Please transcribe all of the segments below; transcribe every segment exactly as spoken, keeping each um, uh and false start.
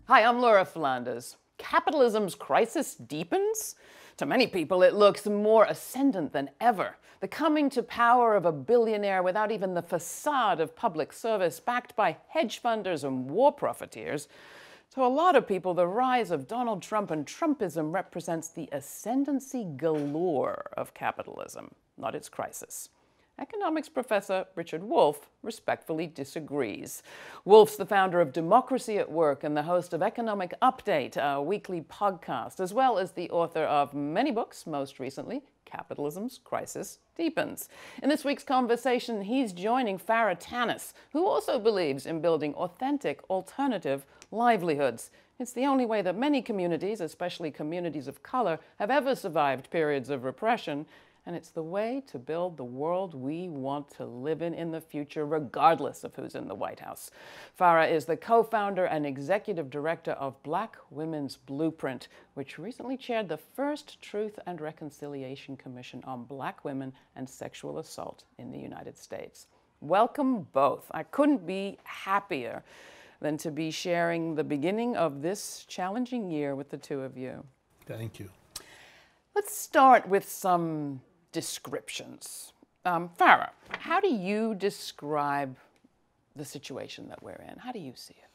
Hi, I'm Laura Flanders. Capitalism's crisis deepens? To many people, it looks more ascendant than ever. The coming to power of a billionaire without even the facade of public service, backed by hedge funders and war profiteers. To a lot of people, the rise of Donald Trump and Trumpism represents the ascendancy galore of capitalism, not its crisis. Economics professor Richard Wolff respectfully disagrees. Wolff's the founder of Democracy at Work and the host of Economic Update, a weekly podcast, as well as the author of many books, most recently, Capitalism's Crisis Deepens. In this week's conversation, he's joining Farah Tanis, who also believes in building authentic, alternative livelihoods. It's the only way that many communities, especially communities of color, have ever survived periods of repression. And it's the way to build the world we want to live in in the future, regardless of who's in the White House. Farah is the co-founder and executive director of Black Women's Blueprint, which recently chaired the first Truth and Reconciliation Commission on Black women and sexual assault in the United States. Welcome both. I couldn't be happier than to be sharing the beginning of this challenging year with the two of you. Thank you. Let's start with some descriptions. Um, Farah, how do you describe the situation that we're in? How do you see it?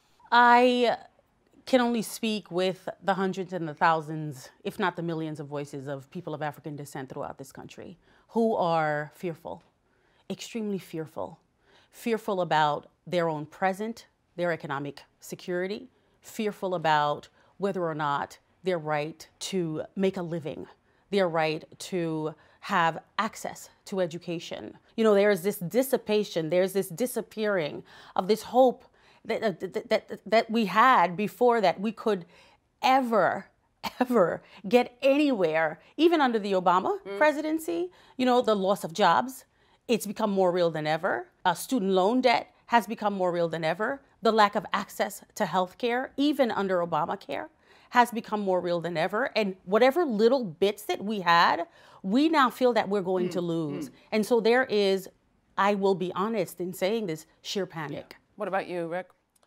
I can only speak with the hundreds and the thousands, if not the millions of voices of people of African descent throughout this country who are fearful, extremely fearful, fearful about their own present, their economic security, fearful about whether or not their right to make a living, their right to have access to education. You know, there's this dissipation, there's this disappearing of this hope that, that, that, that we had before that we could ever, ever get anywhere, even under the Obama mm. presidency. You know, the loss of jobs, it's become more real than ever. Uh, student loan debt has become more real than ever. The lack of access to health care, even under Obamacare, has become more real than ever. And whatever little bits that we had, we now feel that we're going mm, to lose. Mm. And so there is, I will be honest in saying this, sheer panic. Yeah. What about you, Rick?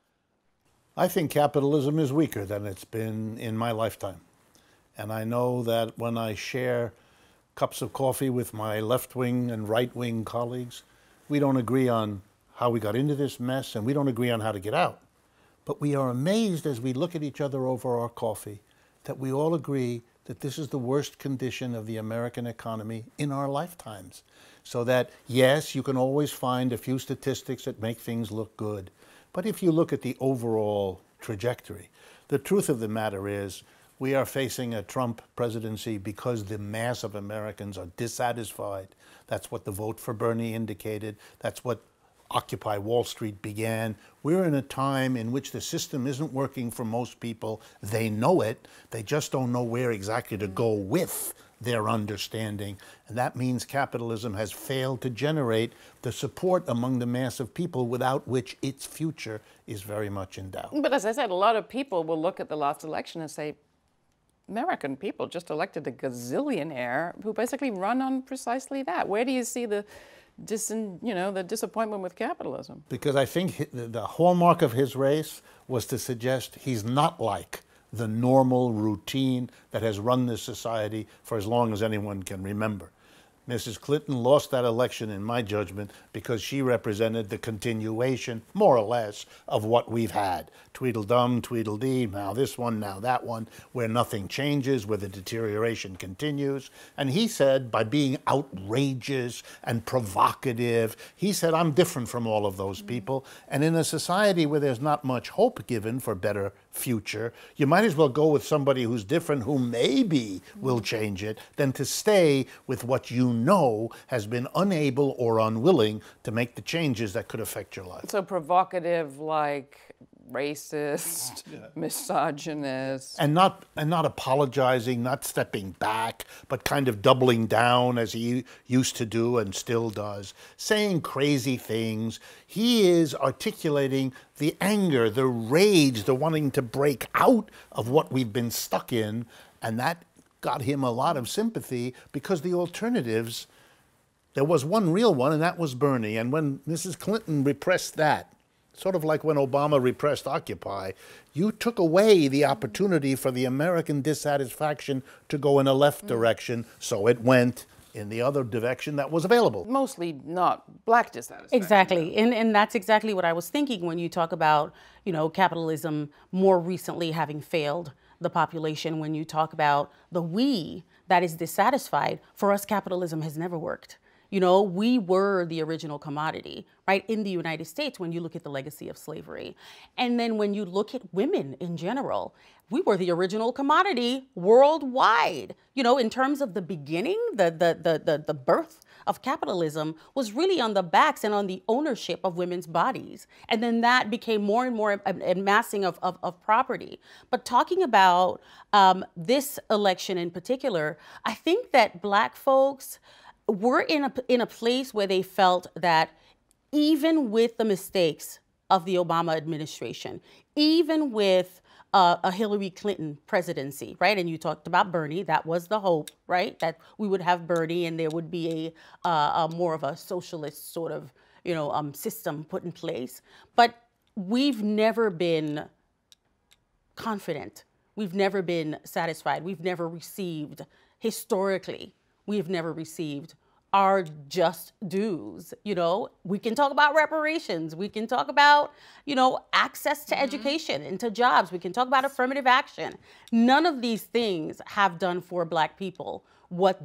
I think capitalism is weaker than it's been in my lifetime. And I know that when I share cups of coffee with my left-wing and right-wing colleagues, we don't agree on how we got into this mess, and we don't agree on how to get out. But we are amazed as we look at each other over our coffee that we all agree that this is the worst condition of the American economy in our lifetimes. So that, yes, you can always find a few statistics that make things look good. But if you look at the overall trajectory, the truth of the matter is we are facing a Trump presidency because the mass of Americans are dissatisfied. That's what the vote for Bernie indicated. That's what Occupy Wall Street began. We're in a time in which the system isn't working for most people. They know it. They just don't know where exactly to go with their understanding. And that means capitalism has failed to generate the support among the mass of people without which its future is very much in doubt. But as I said, a lot of people will look at the last election and say, American people just elected a gazillionaire who basically run on precisely that. Where do you see the Dis, you know, the disappointment with capitalism? Because I think the hallmark of his race was to suggest he's not like the normal routine that has run this society for as long as anyone can remember. Missus Clinton lost that election, in my judgment, because she represented the continuation, more or less, of what we've had. Tweedledum, Tweedledee, now this one, now that one, where nothing changes, where the deterioration continues. And he said, by being outrageous and provocative, he said, I'm different from all of those people. And in a society where there's not much hope given for better future, you might as well go with somebody who's different, who maybe will change it, than to stay with what you know has been unable or unwilling to make the changes that could affect your life. So provocative, like racist, yeah. misogynist. And not, and not apologizing, not stepping back, but kind of doubling down as he used to do and still does, saying crazy things. He is articulating the anger, the rage, the wanting to break out of what we've been stuck in, and that got him a lot of sympathy because the alternatives, there was one real one, and that was Bernie. And when Missus Clinton repressed that, Sort of like when Obama repressed Occupy, you took away the opportunity for the American dissatisfaction to go in a left direction, so it went in the other direction that was available. Mostly not black dissatisfaction. Exactly, and, and that's exactly what I was thinking when you talk about, you know, capitalism more recently having failed the population. When you talk about the we that is dissatisfied, for us, capitalism has never worked. You know, we were the original commodity, right, in the United States when you look at the legacy of slavery. And then when you look at women in general, we were the original commodity worldwide. You know, in terms of the beginning, the, the, the, the, the birth of capitalism was really on the backs and on the ownership of women's bodies. And then that became more and more amassing of, of, of property. But talking about um, this election in particular, I think that Black folks were in a, in a place where they felt that even with the mistakes of the Obama administration, even with uh, a Hillary Clinton presidency, right? And you talked about Bernie, that was the hope, right? That we would have Bernie and there would be a, uh, a more of a socialist sort of, you know, um, system put in place. But we've never been confident. We've never been satisfied. We've never received, historically, we've never received our just dues. You know, we can talk about reparations. We can talk about, you know, access to mm-hmm. education and to jobs. We can talk about affirmative action. None of these things have done for Black people what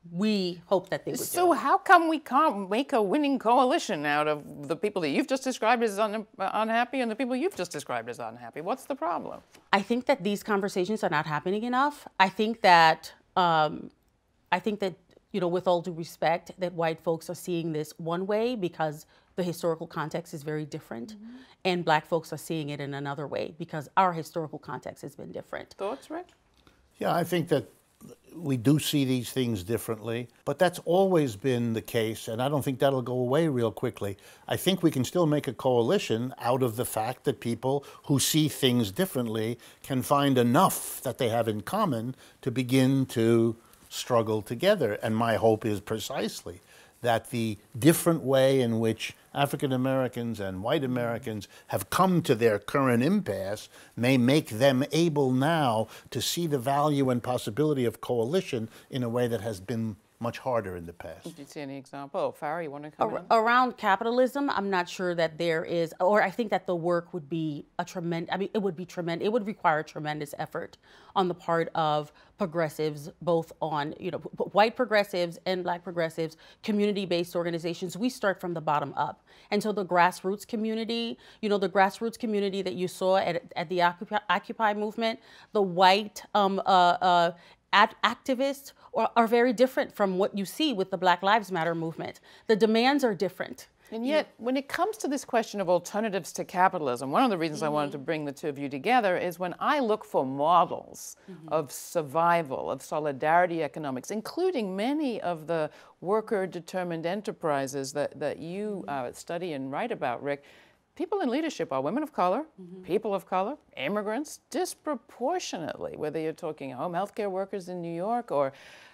we hope that they would so do. So how come we can't make a winning coalition out of the people that you've just described as un unhappy and the people you've just described as unhappy? What's the problem? I think that these conversations are not happening enough. I think that, um, I think that, you know, with all due respect, that white folks are seeing this one way because the historical context is very different, mm-hmm. and Black folks are seeing it in another way because our historical context has been different. Thoughts, Rick? Yeah, I think that we do see these things differently, but that's always been the case, and I don't think that'll go away real quickly. I think we can still make a coalition out of the fact that people who see things differently can find enough that they have in common to begin to struggle together. And my hope is precisely that the different way in which African Americans and white Americans have come to their current impasse may make them able now to see the value and possibility of coalition in a way that has been much harder in the past. Did you see any example? Oh, Farah, you want to come Ar in? Around capitalism, I'm not sure that there is, or I think that the work would be a tremendous, I mean, it would be tremendous, it would require tremendous effort on the part of progressives, both on, you know, white progressives and Black progressives, community-based organizations. We start from the bottom up. And so the grassroots community, you know, the grassroots community that you saw at, at the Occupy, Occupy movement, the white um, uh, uh, activists are, are very different from what you see with the Black Lives Matter movement. The demands are different. And yet, yeah. when it comes to this question of alternatives to capitalism, one of the reasons mm-hmm. I wanted to bring the two of you together is when I look for models mm-hmm. of survival, of solidarity economics, including many of the worker-determined enterprises that, that you uh, study and write about, Rick, people in leadership are women of color, mm-hmm. people of color, immigrants, disproportionately, whether you're talking home health care workers in New York or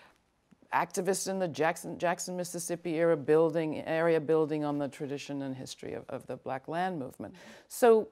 activists in the Jackson, Jackson, Mississippi era building, area building on the tradition and history of, of the Black land movement. Mm-hmm. So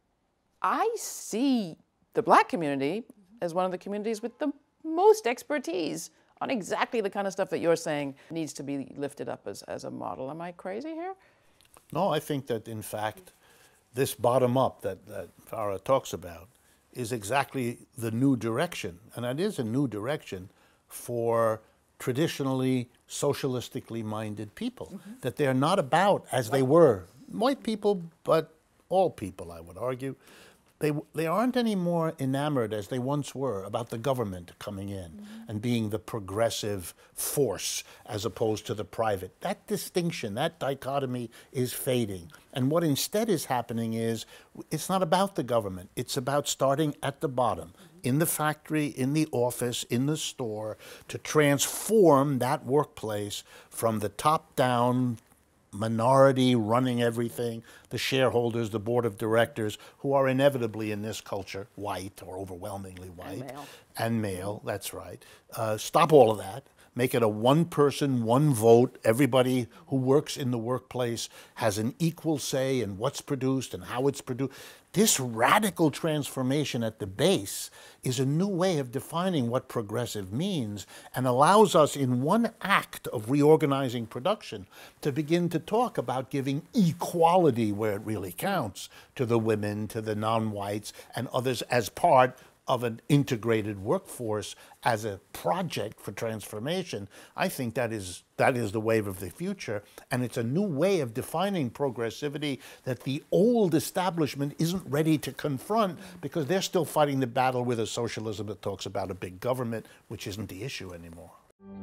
I see the Black community as one of the communities with the most expertise on exactly the kind of stuff that you're saying needs to be lifted up as, as a model. Am I crazy here? No, I think that, in fact, this bottom-up that, that Farah talks about is exactly the new direction. And it is a new direction for traditionally socialistically minded people, mm-hmm. that they're not about, as they were, white people, but all people, I would argue. They, they aren't any more enamored, as they once were, about the government coming in mm-hmm. and being the progressive force as opposed to the private. That distinction, that dichotomy is fading. And what instead is happening is, it's not about the government. It's about starting at the bottom, mm-hmm. in the factory, in the office, in the store, to transform that workplace from the top down, minority running everything, the shareholders, the board of directors, who are inevitably in this culture white or overwhelmingly white. And male. And male, that's right. Uh, stop all of that. make it a one person, one vote. Everybody who works in the workplace has an equal say in what's produced and how it's produced. This radical transformation at the base is a new way of defining what progressive means and allows us in one act of reorganizing production to begin to talk about giving equality where it really counts to the women, to the non-whites, and others as part of an integrated workforce as a project for transformation. I think that is that is the wave of the future, and it's a new way of defining progressivity that the old establishment isn't ready to confront because they're still fighting the battle with a socialism that talks about a big government, which isn't the issue anymore.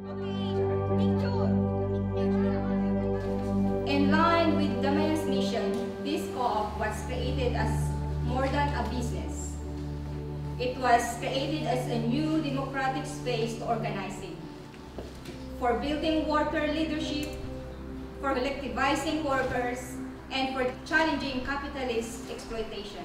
In line with the man's mission, this co-op was created as more than a business. It was created as a new democratic space to organizing, for building worker leadership, for collectivizing workers, and for challenging capitalist exploitation.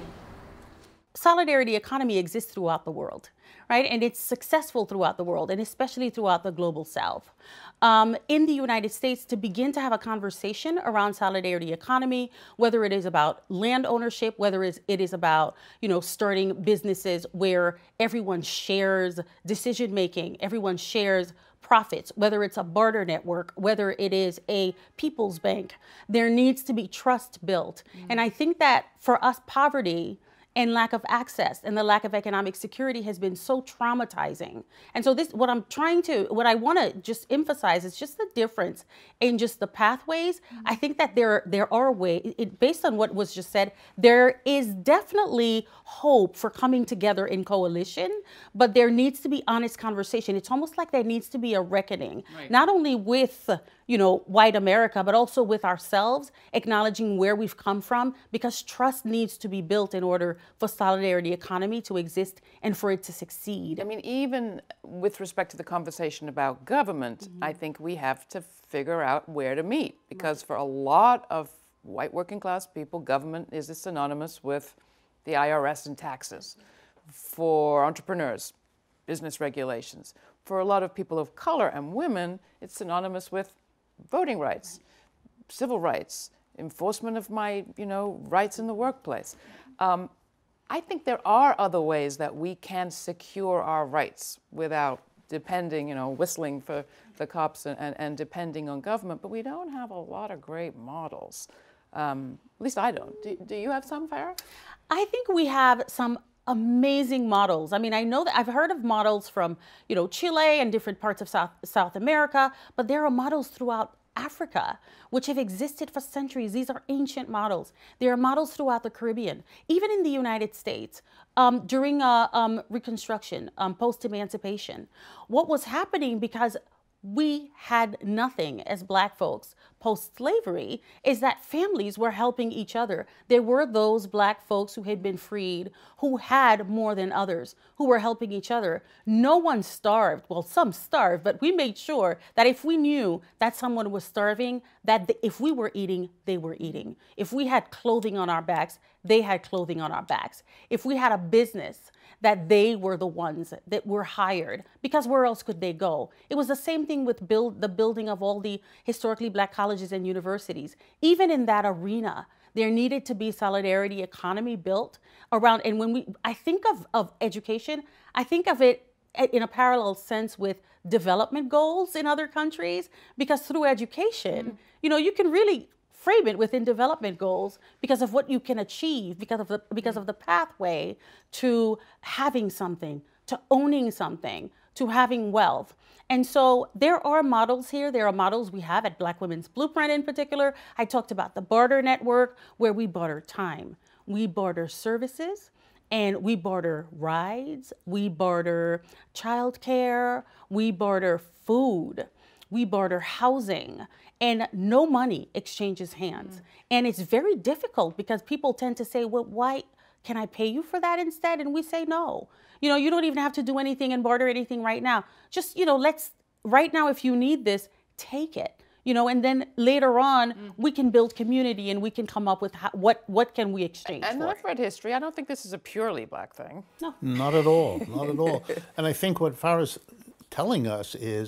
Solidarity economy exists throughout the world, right? And it's successful throughout the world, and especially throughout the global south. Um, in the United States, to begin to have a conversation around solidarity economy, whether it is about land ownership, whether it is about, you know, starting businesses where everyone shares decision-making, everyone shares profits, whether it's a barter network, whether it is a people's bank, there needs to be trust built. Mm-hmm. And I think that for us, poverty and lack of access and the lack of economic security has been so traumatizing. And so this, what I'm trying to, what I want to just emphasize is just the difference in just the pathways. Mm-hmm. I think that there, there are ways, it, based on what was just said, there is definitely hope for coming together in coalition, but there needs to be honest conversation. It's almost like there needs to be a reckoning, right, not only with, you know, white America, but also with ourselves, acknowledging where we've come from, because trust needs to be built in order for solidarity economy to exist and for it to succeed. I mean, even with respect to the conversation about government, mm-hmm. I think we have to figure out where to meet, because right. for a lot of white working class people, government is synonymous with the I R S and taxes. For entrepreneurs, business regulations. For a lot of people of color and women, it's synonymous with voting rights, civil rights, enforcement of my, you know, rights in the workplace. Um, I think there are other ways that we can secure our rights without depending, you know, whistling for the cops and, and, and depending on government, but we don't have a lot of great models. Um, at least I don't. Do, do you have some, Farah? I think we have some amazing models. I mean, I know that I've heard of models from, you know, Chile and different parts of South, South America, but there are models throughout Africa, which have existed for centuries. These are ancient models. There are models throughout the Caribbean, even in the United States. Um, during uh, um, Reconstruction, um, post-emancipation, what was happening, because we had nothing as Black folks post-slavery, is that families were helping each other. There were those Black folks who had been freed, who had more than others, who were helping each other. No one starved. Well, some starved, but we made sure that if we knew that someone was starving, that if we were eating, they were eating. If we had clothing on our backs, they had clothing on our backs. If we had a business, that they were the ones that were hired, because where else could they go? It was the same thing with build, the building of all the historically Black colleges and universities. Even in that arena, there needed to be solidarity economy built around. And when we, I think of, of education, I think of it in a parallel sense with development goals in other countries, because through education, mm-hmm. you know, you can really frame it within development goals because of what you can achieve, because of the because of the pathway to having something, to owning something, to having wealth. And so there are models here. There are models we have at Black Women's Blueprint in particular. I talked about the barter network, where we barter time, we barter services, and we barter rides, we barter childcare, we barter food, we barter housing. And no money exchanges hands. Mm. And it's very difficult because people tend to say, well, why can I pay you for that instead? And we say, no, you know, you don't even have to do anything and barter anything right now. Just, you know, let's, right now, if you need this, take it, you know, and then later on, mm. we can build community and we can come up with how, what, what can we exchange and for. I've read history. I don't think this is a purely Black thing. No. Not at all, not at all. And I think what Farah's telling us is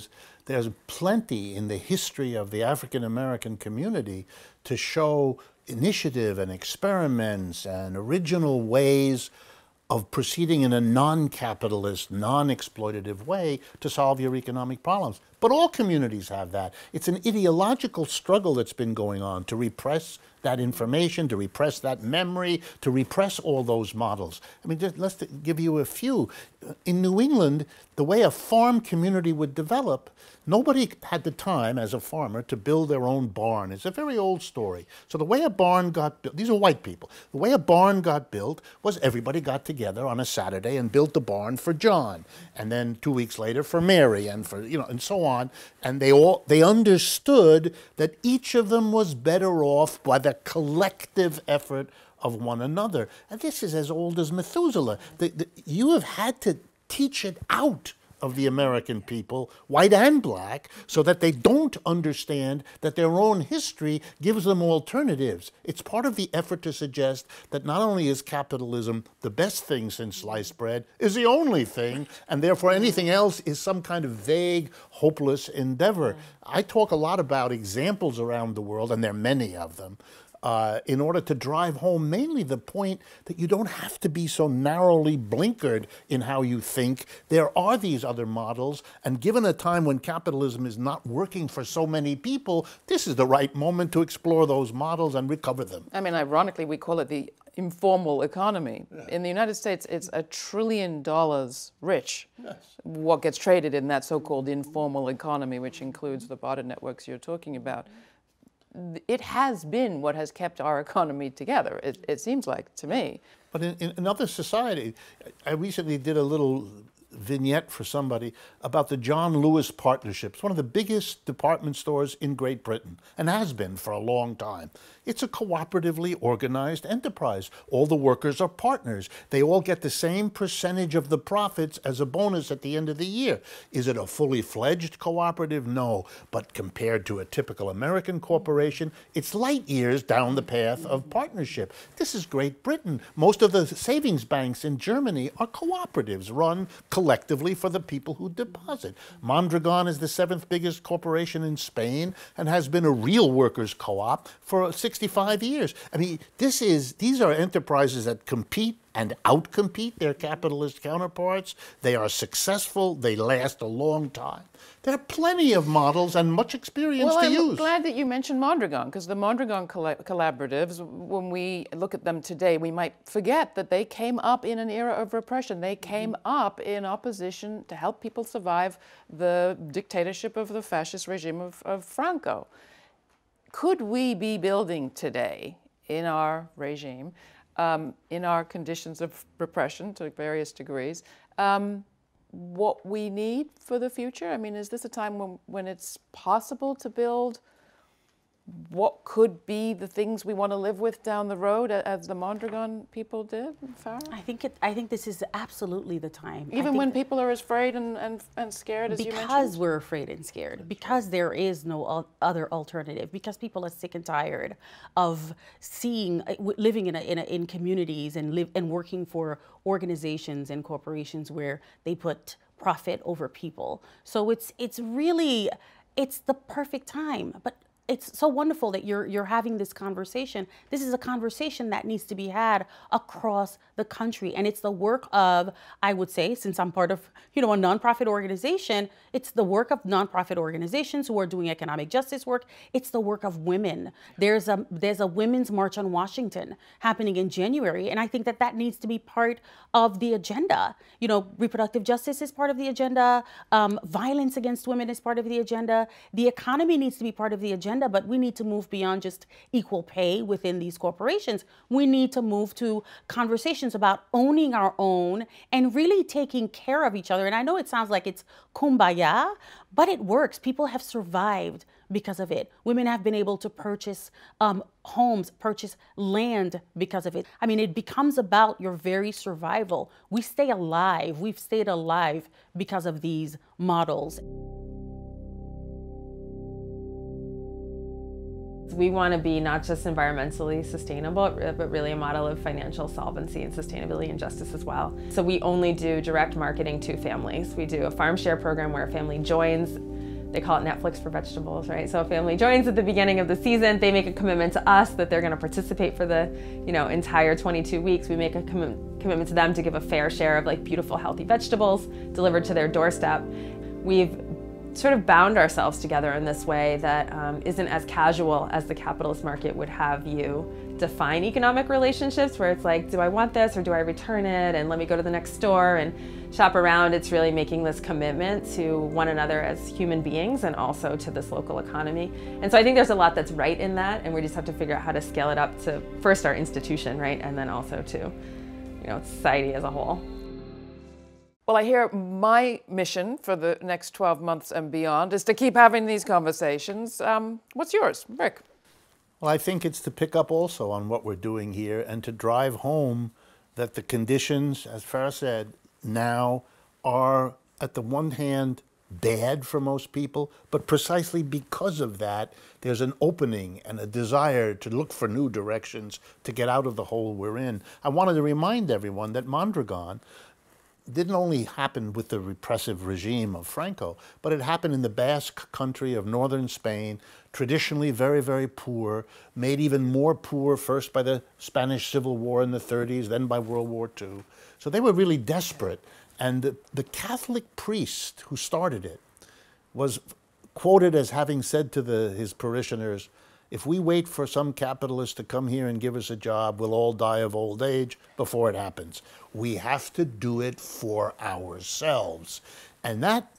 there's plenty in the history of the African American community to show initiative and experiments and original ways of proceeding in a non-capitalist, non-exploitative way to solve your economic problems. But all communities have that. It's an ideological struggle that's been going on to repress that information, to repress that memory, to repress all those models. I mean, just let's give you a few. In New England, the way a farm community would develop, nobody had the time as a farmer to build their own barn. It's a very old story. So the way a barn got built, these are white people, the way a barn got built was everybody got together on a Saturday and built the barn for John, and then two weeks later for Mary, and for, you know, and so on. And they all, they understood that each of them was better off by the collective effort of one another. And this is as old as Methuselah. The, the, you have had to teach it out of the American people, white and black, so that they don't understand that their own history gives them alternatives. It's part of the effort to suggest that not only is capitalism the best thing since sliced bread, is the only thing, and therefore anything else is some kind of vague, hopeless endeavor. I talk a lot about examples around the world, and there are many of them, Uh, in order to drive home mainly the point that you don't have to be so narrowly blinkered in how you think. There are these other models, and given a time when capitalism is not working for so many people, this is the right moment to explore those models and recover them. I mean, ironically, we call it the informal economy. Yeah. In the United States, it's a trillion dollars rich. Yes. What gets traded in that so-called informal economy, which includes the barter networks you're talking about. It has been what has kept our economy together, it, it seems like to me. But in, in another society, I recently did a little vignette for somebody about the John Lewis Partnerships, one of the biggest department stores in Great Britain, and has been for a long time. It's a cooperatively organized enterprise. All the workers are partners. They all get the same percentage of the profits as a bonus at the end of the year. Is it a fully fledged cooperative? No. But compared to a typical American corporation, it's light years down the path of partnership. This is Great Britain. Most of the savings banks in Germany are cooperatives run collectively for the people who deposit. Mondragon is the seventh biggest corporation in Spain and has been a real workers' co-op for sixty-five years. I mean, this is, these are enterprises that compete and outcompete their capitalist counterparts. They are successful. They last a long time. There are plenty of models and much experience well, to I'm use. I'm glad that you mentioned Mondragon, because the Mondragon coll collaboratives, when we look at them today, we might forget that they came up in an era of repression. They came up in opposition to help people survive the dictatorship of the fascist regime of, of Franco. Could we be building today in our regime, um, in our conditions of repression to various degrees, um, what we need for the future? I mean, is this a time when, when it's possible to build what could be the things we want to live with down the road, as the Mondragon people did, Farah? I think it, I think this is absolutely the time. Even when people are as afraid and, and, and scared as you mentioned? Because we're afraid and scared, because there is no other alternative, because people are sick and tired of seeing, living in, a, in, a, in communities and, live, and working for organizations and corporations where they put profit over people. So it's, it's really, it's the perfect time. But it's so wonderful that you're, you're having this conversation. This is a conversation that needs to be had across the country. And it's the work of, I would say, since I'm part of, you know, a nonprofit organization, it's the work of nonprofit organizations who are doing economic justice work. It's the work of women. There's a, there's a Women's March on Washington happening in January. And I think that that needs to be part of the agenda. You know, reproductive justice is part of the agenda. Um, violence against women is part of the agenda. The economy needs to be part of the agenda. But we need to move beyond just equal pay within these corporations. We need to move to conversations about owning our own and really taking care of each other. And I know it sounds like it's kumbaya, but it works. People have survived because of it. Women have been able to purchase um, homes, purchase land because of it. I mean, it becomes about your very survival. We stay alive. We've stayed alive because of these models. We want to be not just environmentally sustainable, but really a model of financial solvency and sustainability and justice as well. So we only do direct marketing to families. We do a farm share program where a family joins they call it Netflix for vegetables, right? So a family joins at the beginning of the season, they make a commitment to us that they're gonna participate for the, you know, entire twenty-two weeks. We make a commi- commitment to them to give a fair share of like beautiful, healthy vegetables delivered to their doorstep. We've sort of bound ourselves together in this way that um, isn't as casual as the capitalist market would have you define economic relationships, where it's like, do I want this or do I return it, and let me go to the next store and shop around. It's really making this commitment to one another as human beings and also to this local economy. And so I think there's a lot that's right in that, and we just have to figure out how to scale it up to first our institution, right, and then also to, you know, society as a whole. Well, I hear my mission for the next twelve months and beyond is to keep having these conversations. Um, what's yours, Rick? Well, I think it's to pick up also on what we're doing here and to drive home that the conditions, as Farah said, now are, at the one hand, bad for most people, but precisely because of that, there's an opening and a desire to look for new directions to get out of the hole we're in. I wanted to remind everyone that Mondragon didn't only happen with the repressive regime of Franco, but it happened in the Basque country of northern Spain, traditionally very, very poor, made even more poor first by the Spanish Civil War in the thirties, then by World War Two. So they were really desperate. And the, the Catholic priest who started it was quoted as having said to the, his parishioners, if we wait for some capitalist to come here and give us a job, we'll all die of old age before it happens. We have to do it for ourselves. And that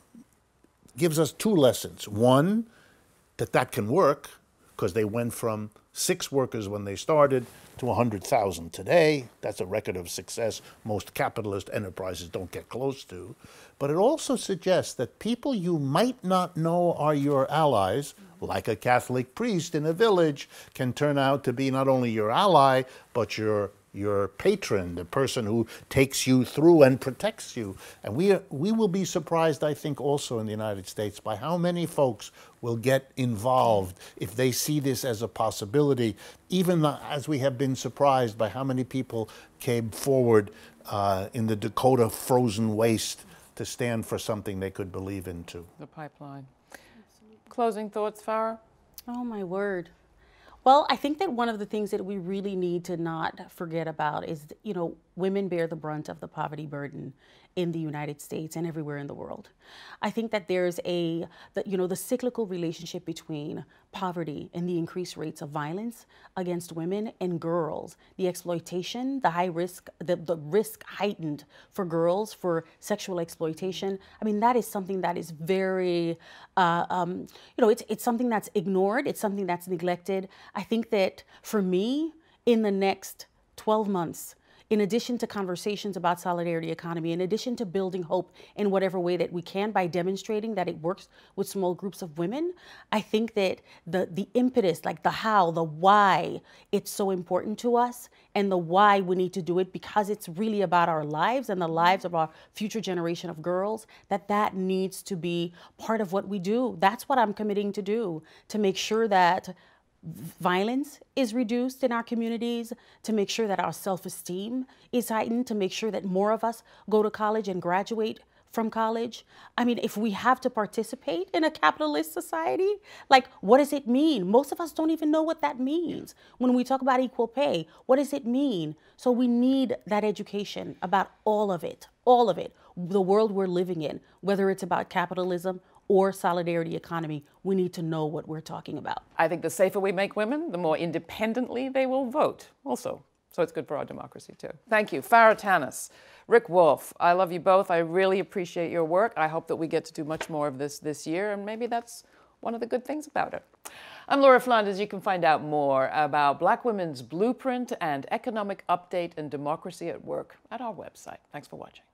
gives us two lessons. One, that that can work, because they went from six workers when they started to one hundred thousand today. That's a record of success most capitalist enterprises don't get close to. But it also suggests that people you might not know are your allies, like a Catholic priest in a village, can turn out to be not only your ally, but your your patron, the person who takes you through and protects you. And we, are, we will be surprised, I think, also in the United States by how many folks will get involved if they see this as a possibility, even as we have been surprised by how many people came forward uh, in the Dakota frozen waste to stand for something they could believe in too. The pipeline. Closing thoughts, Farah? Oh, my word. Well, I think that one of the things that we really need to not forget about is, you know, women bear the brunt of the poverty burden in the United States and everywhere in the world. I think that there's a, the, you know, the cyclical relationship between poverty and the increased rates of violence against women and girls, the exploitation, the high risk, the, the risk heightened for girls for sexual exploitation. I mean, that is something that is very, uh, um, you know, it's, it's something that's ignored. It's something that's neglected. I think that for me, in the next twelve months, in addition to conversations about solidarity economy, in addition to building hope in whatever way that we can by demonstrating that it works with small groups of women, I think that the, the impetus, like the how, the why, it's so important to us, and the why we need to do it because it's really about our lives and the lives of our future generation of girls, that that needs to be part of what we do. That's what I'm committing to do, to make sure that violence is reduced in our communities, to make sure that our self-esteem is heightened, to make sure that more of us go to college and graduate from college. I mean, if we have to participate in a capitalist society, like, what does it mean? Most of us don't even know what that means. When we talk about equal pay, what does it mean? So we need that education about all of it, all of it, the world we're living in, whether it's about capitalism or solidarity economy, we need to know what we're talking about. I think the safer we make women, the more independently they will vote also. So it's good for our democracy too. Thank you. Farah Tanis, Rick Wolff, I love you both. I really appreciate your work. I hope that we get to do much more of this this year, and maybe that's one of the good things about it. I'm Laura Flanders. You can find out more about Black Women's Blueprint and Economic Update and Democracy at Work at our website. Thanks for watching.